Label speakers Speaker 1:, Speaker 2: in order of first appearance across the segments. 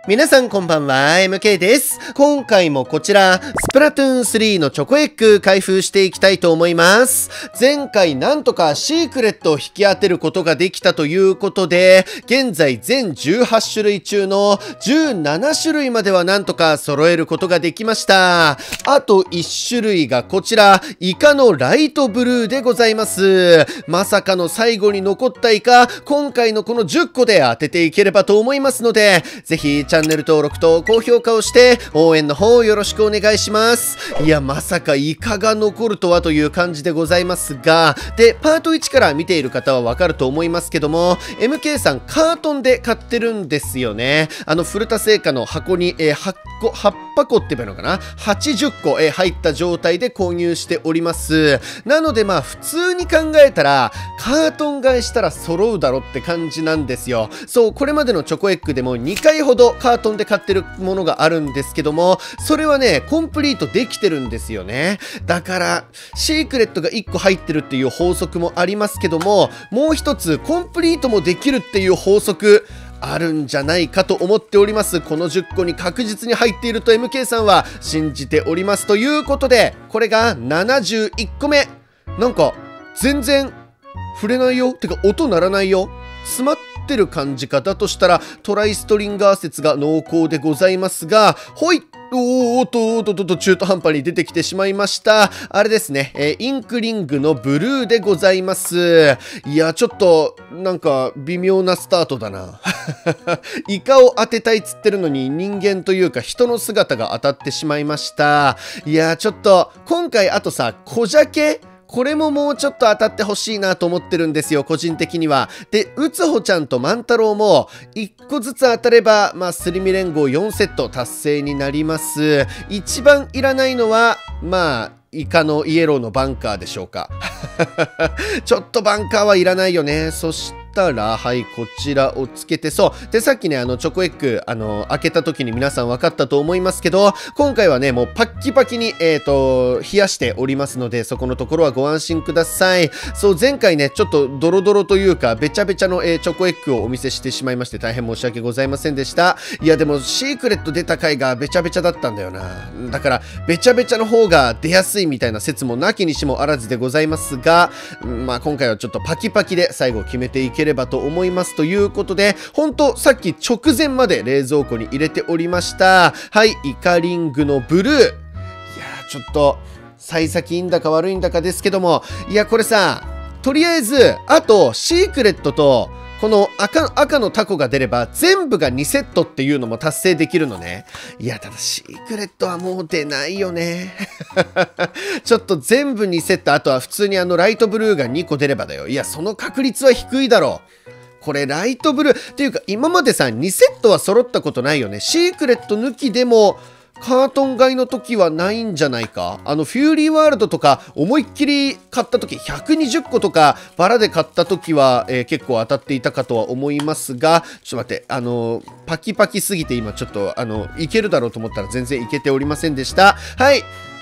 Speaker 1: 皆さんこんばんは、MK です。今回もこちら、スプラトゥーン3のチョコエッグ開封していきたいと思います。前回なんとかシークレットを引き当てることができたということで、現在全18種類中の17種類まではなんとか揃えることができました。あと1種類がこちら、イカのライトブルーでございます。まさかの最後に残ったイカ、今回のこの10個で当てていければと思いますので、ぜひチャンネル登録と高評価をして応援の方よろしくお願いします。いや、まさかイカが残るとはという感じでございますが、で、パート1から見ている方はわかると思いますけども、MK さんカートンで買ってるんですよね。古田製菓の箱に、8箱って言えばいいのかな ?80 個、入った状態で購入しております。なのでまあ普通に考えたら、カートン買いしたら揃うだろって感じなんですよ。そう、これまでのチョコエッグでも2回ほどカートンで買ってるものがあるんですけども、それはね、コンプリートできてるんですよね。だから、シークレットが1個入ってるっていう法則もありますけども、もう一つ、コンプリートもできるっていう法則、あるんじゃないかと思っております。この10個に確実に入っていると MK さんは信じております。ということで、これが71個目。なんか、全然触れないよ。てか、音鳴らないよ。詰まってる感じか。だとしたら、トライストリンガー説が濃厚でございますが、ほいおーと、中途半端に出てきてしまいました。あれですね、インクリングのブルーでございます。いや、ちょっと、なんか、微妙なスタートだな。イカを当てたいっつってるのに、人間というか人の姿が当たってしまいました。いや、ちょっと、今回あとさ、小鮭これももうちょっと当たってほしいなと思ってるんですよ、個人的には。で、うつほちゃんと万太郎も、1個ずつ当たれば、まあ、すり身連合4セット達成になります。一番いらないのは、まあ、イカのイエローのバンカーでしょうか。ちょっとバンカーはいらないよね。そしたら、はい、こちらをつけて、そう。で、さっきね、チョコエッグ、開けた時に皆さん分かったと思いますけど、今回はね、もうパッキパキに、冷やしておりますので、そこのところはご安心ください。そう、前回ね、ちょっとドロドロというか、べちゃべちゃの、チョコエッグをお見せしてしまいまして、大変申し訳ございませんでした。いや、でも、シークレット出た回がべちゃべちゃだったんだよな。だから、べちゃべちゃの方が出やすいみたいな説もなきにしもあらずでございますが、まあ、今回はちょっとパキパキで最後決めていければと思いますということで、本当さっき直前まで冷蔵庫に入れておりました。はい、イカリングのブルー。いやー、ちょっと、幸先いいんだか悪いんだかですけども、いや、これさ、とりあえず、あと、シークレットと、この赤のタコが出れば全部が2セットっていうのも達成できるのね。いや、ただシークレットはもう出ないよね。ちょっと全部2セット、あとは普通にライトブルーが2個出ればだよ。いや、その確率は低いだろう。これライトブルーっていうか今までさ2セットは揃ったことないよね。シークレット抜きでもカートン買いの時はないんじゃないか。フューリーワールドとか思いっきり買った時120個とかバラで買った時は、結構当たっていたかとは思いますが、ちょっと待って、パキパキすぎて今ちょっといけるだろうと思ったら全然いけておりませんでした。はい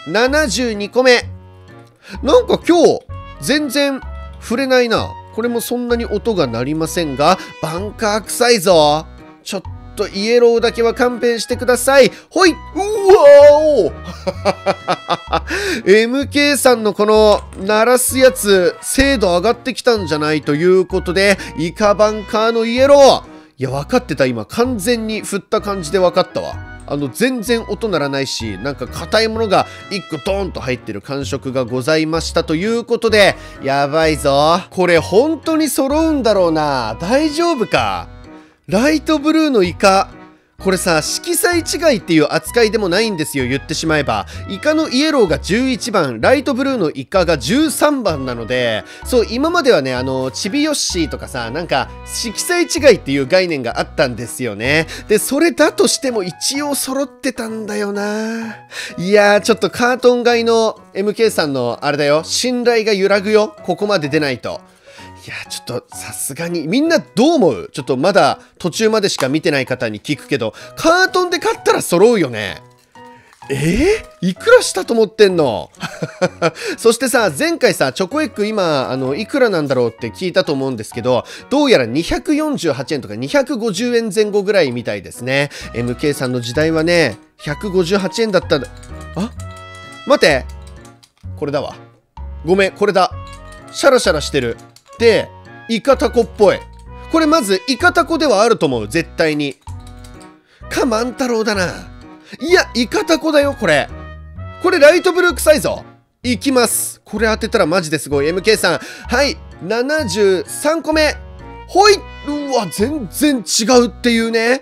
Speaker 1: 、72個目。なんか今日全然触れないな。これもそんなに音が鳴りませんが、バンカー臭いぞ。ちょっとイエローだけは勘弁してください。ほい、うわーMK さんのこの鳴らすやつ、精度上がってきたんじゃないということで、イカバンカーのイエロー。いや、分かってた。今、完全に振った感じで分かったわ。全然音鳴らないし、なんか硬いものが1個ドーンと入ってる感触がございましたということで、やばいぞ。これ本当に揃うんだろうな。大丈夫か？ライトブルーのイカ。これさ、色彩違いっていう扱いでもないんですよ、言ってしまえば。イカのイエローが11番、ライトブルーのイカが13番なので、そう、今まではね、チビヨッシーとかさ、なんか、色彩違いっていう概念があったんですよね。で、それだとしても一応揃ってたんだよな。いやー、ちょっとカートン買いの MK さんの、あれだよ、信頼が揺らぐよ。ここまで出ないと。いや、ちょっとさすがに、みんなどう思う？ちょっとまだ途中までしか見てない方に聞くけど、カートンで買ったら揃うよね。 いくらしたと思ってんのそしてさ、前回さ、チョコエッグ今、いくらなんだろうって聞いたと思うんですけど、どうやら248円とか250円前後ぐらいみたいですね。MK さんの時代はね、158円だった。あ、待って。これだわ。ごめん、これだ。シャラシャラしてる。で、イカタコっぽい。これまず、イカタコではあると思う。絶対に。か、万太郎だな。いや、イカタコだよ、これ。これ、ライトブルー臭いぞ。いきます。これ当てたらマジですごい。MK さん。はい。73個目。ほい。うわ、全然違うっていうね。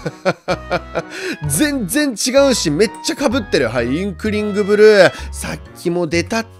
Speaker 1: 全然違うし、めっちゃ被ってる。はい。インクリングブルー。さっきも出たって。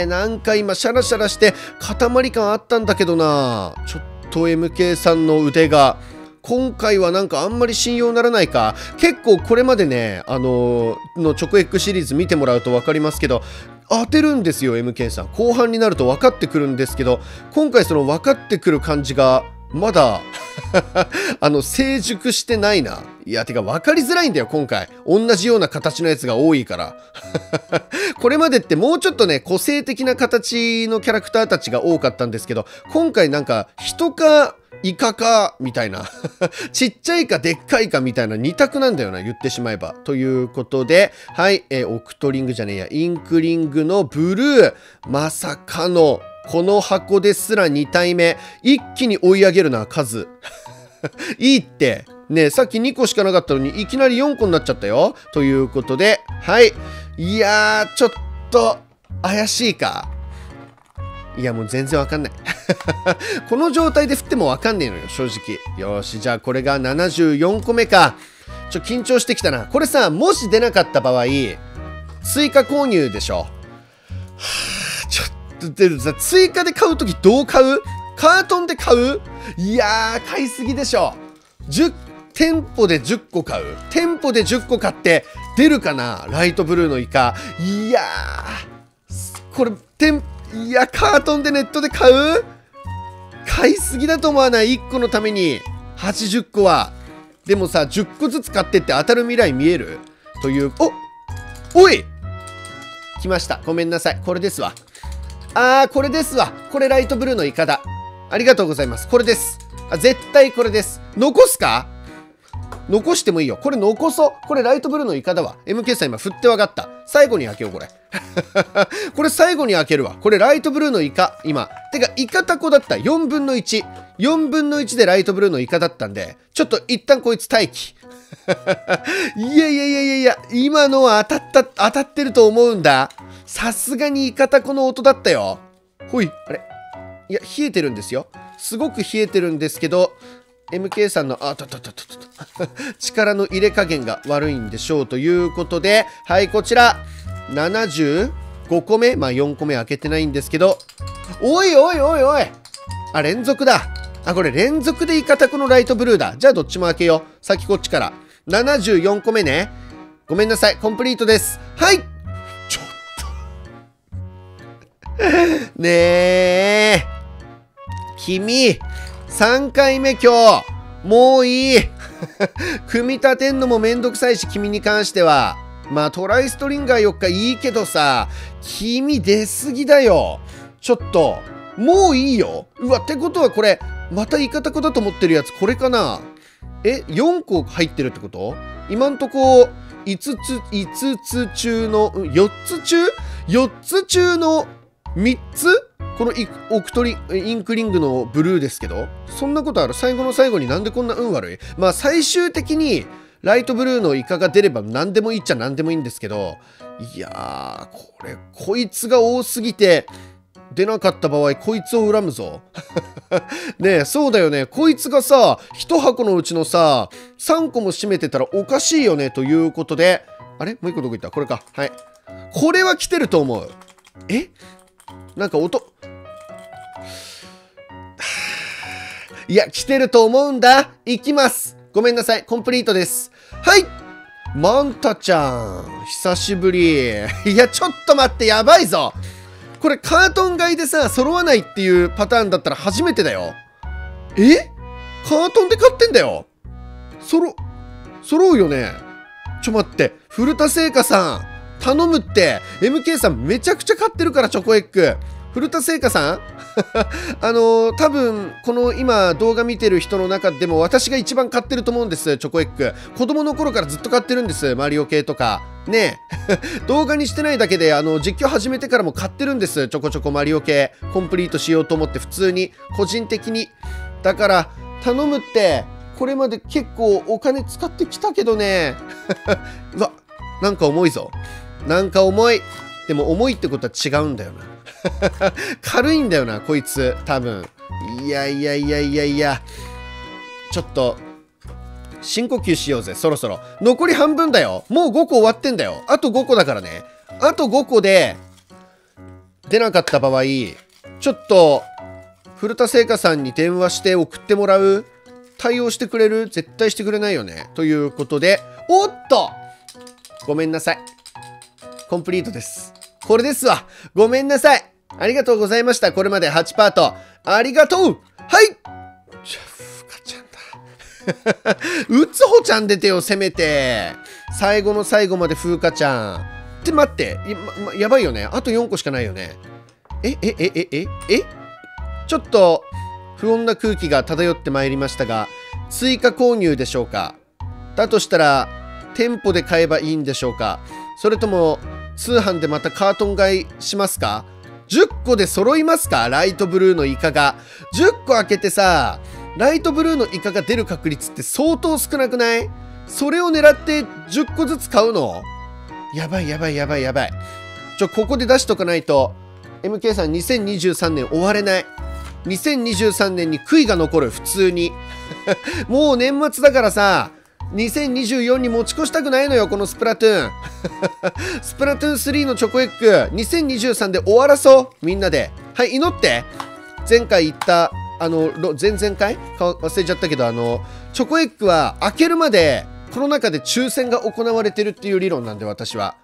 Speaker 1: なんか今、シャラシャラして、塊感あったんだけどな。ちょっと MK さんの腕が。今回はなんかあんまり信用ならないか。結構これまでね、のチョコエッグシリーズ見てもらうと分かりますけど、当てるんですよ、MK さん。後半になると分かってくるんですけど、今回その分かってくる感じが、まだ成熟してないな。いや、てか分かりづらいんだよ、今回。同じような形のやつが多いから。これまでってもうちょっとね、個性的な形のキャラクターたちが多かったんですけど、今回なんか人か、イカか、みたいな。ちっちゃいかでっかいかみたいな二択なんだよな、言ってしまえば。ということで、はい、オクトリングじゃねえや、インクリングのブルー。まさかの、この箱ですら2体目。一気に追い上げるな、数。いいって。ねえ、さっき2個しかなかったのに、いきなり4個になっちゃったよ。ということで、はい。いやー、ちょっと、怪しいか。いや、もう全然わかんない。この状態で振ってもわかんねえのよ、正直。よし、じゃあこれが74個目か。緊張してきたな。これさ、もし出なかった場合、追加購入でしょ。はぁ、ちょっと、でさ、追加で買うときどう買う？カートンで買う？いやー、買いすぎでしょ。店舗で10個買う？店舗で10個買って出るかな？ライトブルーのイカ。いやー、これ、いや、カートンでネットで買う？買いすぎだと思わない？ 1 個のために80個は。でもさ、10個ずつ買ってって当たる未来見える？という、おい！来ました。ごめんなさい。これですわ。これですわ。これライトブルーのイカだ。ありがとうございます。これです。絶対これです。残すか？残してもいいよ。これ残そう。これライトブルーのイカだわ。MK さん今振ってわかった。最後に開けよう、これ。これ最後に開けるわ。これライトブルーのイカ。今。てか、イカタコだった。4分の1。4分の1でライトブルーのイカだったんで、ちょっと一旦こいつ待機。いや、今のは当たってると思うんだ。さすがにイカタコの音だったよ。ほい、あれ。いや、冷えてるんですよ。すごく冷えてるんですけど、MK さんの、力の入れ加減が悪いんでしょうということで、はい、こちら、75個目、まあ4個目開けてないんですけど、おい。連続だ。これ連続でイカタコのライトブルーだ。じゃあどっちも開けよう。先こっちから。74個目ね。ごめんなさい、コンプリートです。はい。ちょっと。ねえ。君。3回目今日。もういい。組み立てんのもめんどくさいし、君に関しては。まあトライストリンガー4日いいけどさ、君出すぎだよ。ちょっと、もういいよ。うわ、ってことはこれ、またイカタコだと思ってるやつこれかな？4個入ってるってこと？今んとこ、5つ中の、4つ中の3つ？このインクリングのブルーですけど、そんなことある？最後の最後になんでこんな運悪い？まあ最終的にライトブルーのイカが出れば何でもいいっちゃ何でもいいんですけど、いやー、こいつが多すぎて、出なかった場合、こいつを恨むぞ。ねえ、そうだよね。こいつがさ、1箱のうちのさ、3個も占めてたらおかしいよね、ということで、あれもう1個どこ行った？これか。はい。これは来てると思う。なんか音。いや、来てると思うんだ。行きます。ごめんなさい。コンプリートです。はい。マンタちゃん。久しぶり。いや、ちょっと待って。やばいぞ。これカートン買いでさ、揃わないっていうパターンだったら初めてだよ。カートンで買ってんだよ。揃うよね。 ちょ待って、古田製菓さん、頼むって。MK さんめちゃくちゃ買ってるから、チョコエッグ。古田製菓さん多分、この今動画見てる人の中でも私が一番買ってると思うんです、チョコエッグ。子供の頃からずっと買ってるんです、マリオ系とか。ねえ。動画にしてないだけで、実況始めてからも買ってるんです、ちょこちょこマリオ系。コンプリートしようと思って、普通に、個人的に。だから、頼むって、これまで結構お金使ってきたけどね。うわ、なんか重いぞ。なんか重い。でも重いってことは違うんだよな。軽いんだよな、こいつ。多分。いやいやいやいやいや。ちょっと、深呼吸しようぜ、そろそろ。残り半分だよ。もう5個終わってんだよ。あと5個だからね。あと5個で、出なかった場合、ちょっと、古田製菓さんに電話して送ってもらう？対応してくれる？絶対してくれないよね。ということで、おっと！ごめんなさい。コンプリートです。これですわ。ごめんなさい。ありがとうございました。これまで8パート。ありがとう。はい。じゃあ、ふうかちゃんだ。うつほちゃん出てよ、せめて。最後の最後までふうかちゃん。って待って。やばいよね。あと4個しかないよね。ちょっと、不穏な空気が漂ってまいりましたが、追加購入でしょうか？だとしたら、店舗で買えばいいんでしょうか？それとも、通販でまたカートン買いしますか？ 10 個で揃いますか？ライトブルーのイカが。10個開けてさ、ライトブルーのイカが出る確率って相当少なくない？それを狙って10個ずつ買うの？やばいやばいやばいやばい。ここで出しとかないと、MK さん2023年終われない。2023年に悔いが残る、普通に。もう年末だからさ、2024に持ち越したくないのよ、このスプラトゥーン。スプラトゥーン3のチョコエッグ、2023で終わらそう、みんなで。はい、祈って。前回言った、前々回忘れちゃったけど、チョコエッグは開けるまで、この中で抽選が行われてるっていう理論なんで、私は。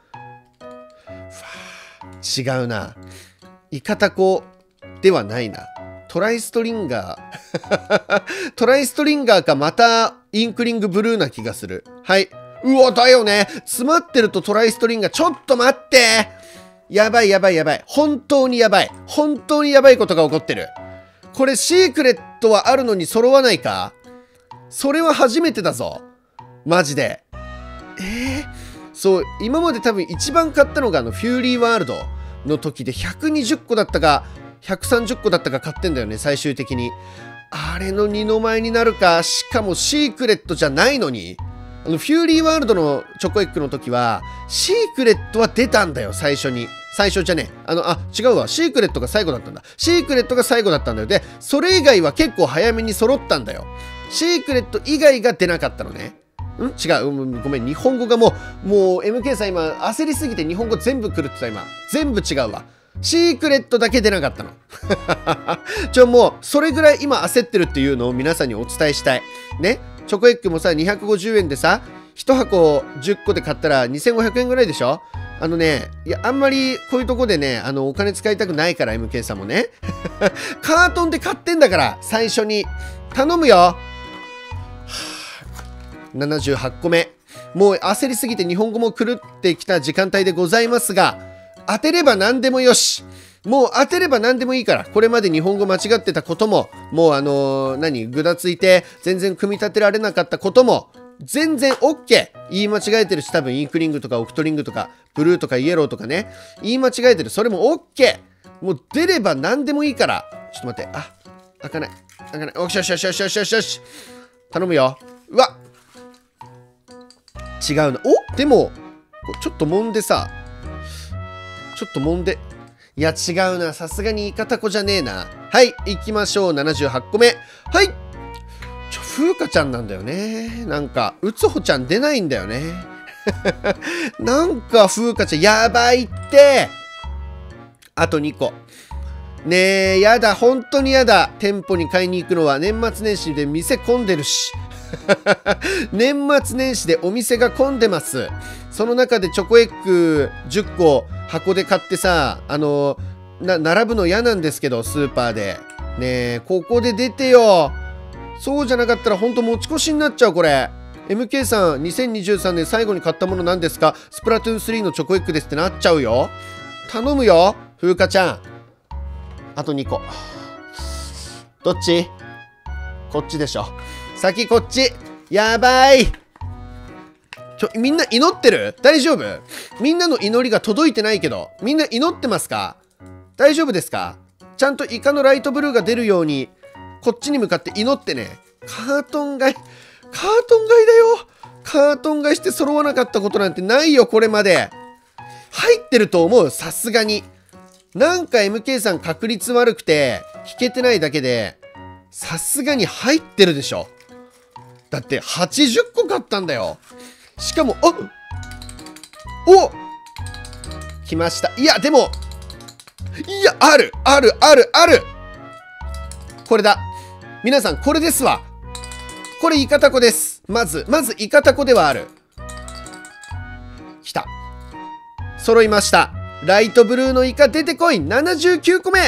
Speaker 1: 違うな。イカタコではないな。トライストリンガー。トライストリンガーか、また、インクリングブルーな気がする。はい。うわ、だよね。詰まってるとトライストリンガー。ちょっと待って。やばいやばいやばい。本当にやばい。本当にやばいことが起こってる。これ、シークレットはあるのに揃わないか？それは初めてだぞ。マジで。そう、今まで多分一番買ったのがフューリーワールドの時で120個だったか、130個だったか買ってんだよね、最終的に。あれの2の前になるか。しかもシークレットじゃないのに。フューリーワールドのチョコエッグの時は、シークレットは出たんだよ、最初に。最初じゃねえ。違うわ。シークレットが最後だったんだ。シークレットが最後だったんだよ。で、それ以外は結構早めに揃ったんだよ。シークレット以外が出なかったのね。違う。ごめん。日本語がもう MK さん今、焦りすぎて日本語全部狂ってた今。全部違うわ。シークレットだけ出なかったの。もう、それぐらい今焦ってるっていうのを皆さんにお伝えしたい。ね。チョコエッグもさ、250円でさ、1箱10個で買ったら2500円ぐらいでしょ？いや、あんまりこういうとこでね、お金使いたくないから、MK さんもね。カートンで買ってんだから、最初に。頼むよ。78個目。もう焦りすぎて日本語も狂ってきた時間帯でございますが、当てれば何でもよし。もう当てれば何でもいいから。これまで日本語間違ってたことも、もうぐだついて全然組み立てられなかったことも、全然 OK。言い間違えてるし、多分インクリングとかオクトリングとか、ブルーとかイエローとかね。言い間違えてる。それも OK。もう出れば何でもいいから。ちょっと待って。開かない。開かない。よしよしよしよしよしよしよし。頼むよ。うわ違うな。でも、ちょっと揉んでさ、ちょっと揉んで。いや、違うな。さすがにイカタコじゃねえな。はい、行きましょう。78個目。はい。風花ちゃんなんだよね。なんか、うつほちゃん出ないんだよね。なんか、風花ちゃん、やばいって。あと2個。ねえ、やだ。本当にやだ。店舗に買いに行くのは年末年始で店混んでるし。年末年始でお店が混んでます。その中でチョコエッグ10個箱で買ってさ、並ぶの嫌なんですけど、スーパーで。ねえ、ここで出てよ。そうじゃなかったらほんと持ち越しになっちゃう、これ。 MK さん、2023年最後に買ったもの何ですか？スプラトゥーン3のチョコエッグですってなっちゃうよ。頼むよ、風花ちゃん。あと2個。どっち？こっちでしょ。先こっち。やばい。みんな祈ってる？大丈夫？みんなの祈りが届いてないけど、みんな祈ってますか？大丈夫ですか？ちゃんとイカのライトブルーが出るように、こっちに向かって祈ってね。カートン買いだよ。カートン買いして揃わなかったことなんてないよ、これまで。入ってると思う、さすがに。なんか MK さん確率悪くて、引けてないだけで、さすがに入ってるでしょ。だって80個買ったんだよ。しかも、お来ました。いや、でも、いや、あるこれだ。皆さん、これですわ。これ、イカタコです。まず、イカタコではある。来た。揃いました。ライトブルーのイカ出てこい。79個目。はい。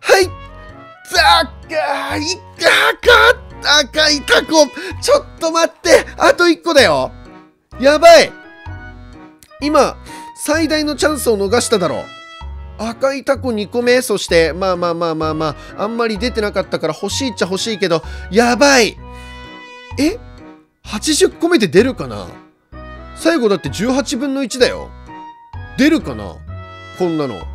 Speaker 1: 赤いタコ。ちょっと待って。あと1個だよ。やばい。今、最大のチャンスを逃しただろう。赤いタコ2個目。そして、まあ、あんまり出てなかったから欲しいっちゃ欲しいけど、やばい。80個目で出るかな？最後だって18分の1だよ。出るかな？こんなの。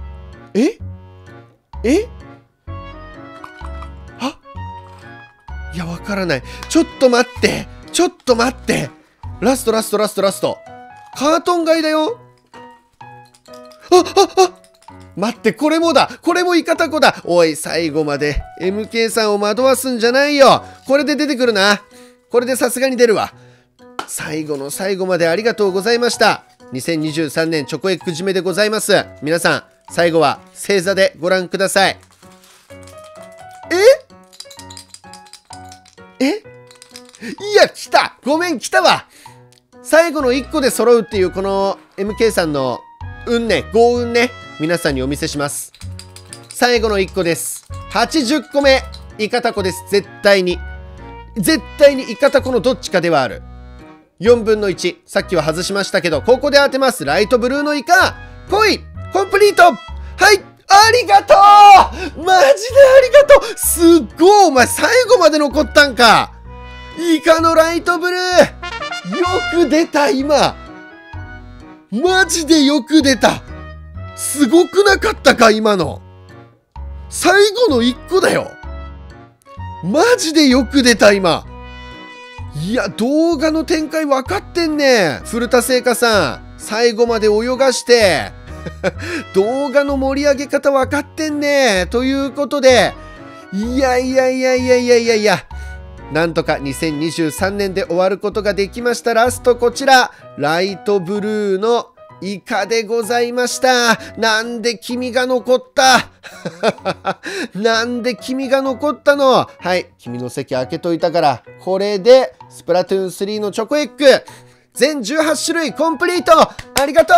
Speaker 1: いや、わからない。ちょっと待って。ラスト。カートン買いだよ。待って、これもだ。これもイカタコだ。おい、最後まで MK さんを惑わすんじゃないよ。これで出てくるな。これでさすがに出るわ。最後の最後までありがとうございました。2023年チョコエッグ締めでございます。皆さん、最後は星座でご覧ください。いや、来た！ごめん、来たわ！最後の1個で揃うっていうこの MK さんの豪運ね、皆さんにお見せします。最後の1個です。80個目、イカタコです。絶対にイカタコのどっちかではある。4分の1。さっきは外しましたけど、ここで当てます。ライトブルーのイカ。来い！コンプリート！はい！ありがとう！マジでありがとう！すっごい！お前最後まで残ったんか！イカのライトブルー！よく出た、今！マジでよく出た！すごくなかったか、今の！最後の1個だよ！マジでよく出た、今！いや、動画の展開分かってんね。古田製菓さん。最後まで泳がして。動画の盛り上げ方分かってんね。ということで、いや。なんとか2023年で終わることができました。ラストこちら。ライトブルーのイカでございました。なんで君が残ったなんで君が残ったの？はい、君の席開けといたから、これでスプラトゥーン3のチョコエッグ全18種類コンプリート！ありがと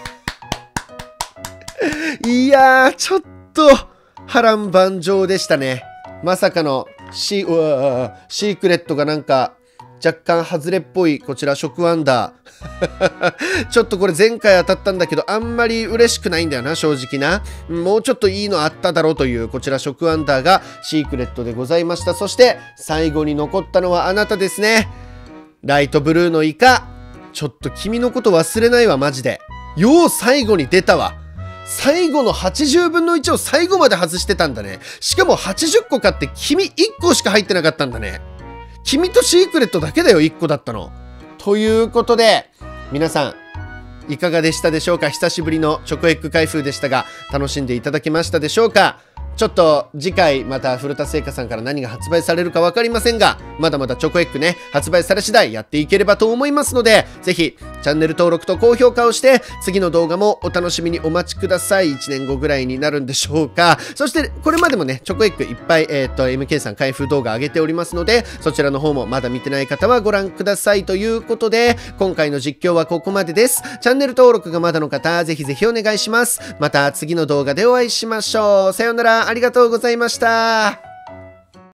Speaker 1: ういやー、ちょっと波乱万丈でしたね。まさかのシークレットがなんか若干外れっぽいこちら食ワンダーちょっとこれ前回当たったんだけどあんまり嬉しくないんだよな、正直な。もうちょっといいのあっただろうというこちら食ワンダーがシークレットでございました。そして最後に残ったのはあなたですね。ライトブルーのイカ。ちょっと君のこと忘れないわ、マジで。よう最後に出たわ。最後の80分の1を最後まで外してたんだね。しかも80個買って君1個しか入ってなかったんだね。君とシークレットだけだよ、1個だったの。ということで、皆さん、いかがでしたでしょうか？久しぶりのチョコエッグ開封でしたが、楽しんでいただけましたでしょうか？ちょっと次回また古田製菓さんから何が発売されるか分かりませんが、まだまだチョコエッグね、発売され次第やっていければと思いますので、ぜひチャンネル登録と高評価をして、次の動画もお楽しみにお待ちください。1年後ぐらいになるんでしょうか。そしてこれまでもね、チョコエッグいっぱい、MK さん開封動画上げておりますので、そちらの方もまだ見てない方はご覧くださいということで、今回の実況はここまでです。チャンネル登録がまだの方、ぜひぜひお願いします。また次の動画でお会いしましょう。さようなら。ありがとうございました。